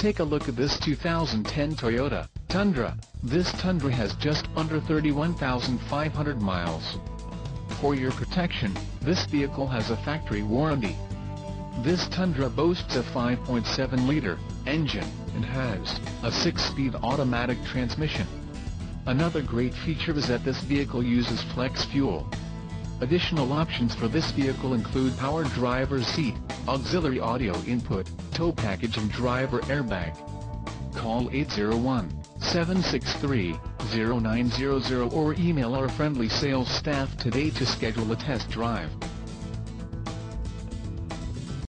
Take a look at this 2010 Toyota Tundra. This Tundra has just under 31,500 miles. For your protection, this vehicle has a factory warranty. This Tundra boasts a 5.7-liter engine and has a 6-speed automatic transmission. Another great feature is that this vehicle uses flex fuel. Additional options for this vehicle include power driver's seat, auxiliary audio input, tow package and driver airbag. Call 801-763-0900 or email our friendly sales staff today to schedule a test drive.